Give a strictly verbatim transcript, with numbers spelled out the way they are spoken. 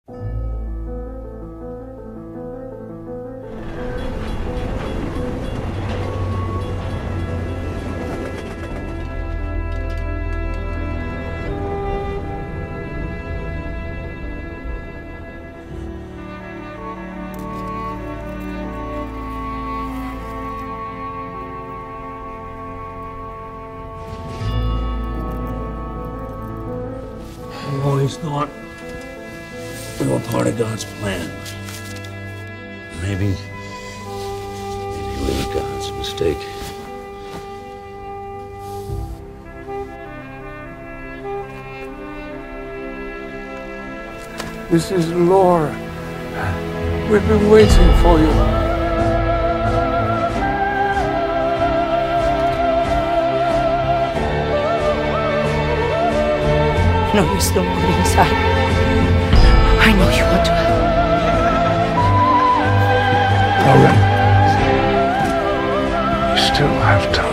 I've always thought we were part of God's plan. Maybe, maybe we were God's mistake. This is Laura. We've been waiting for you. I know you're still moving inside. I know you want to help. Logan, you still have time.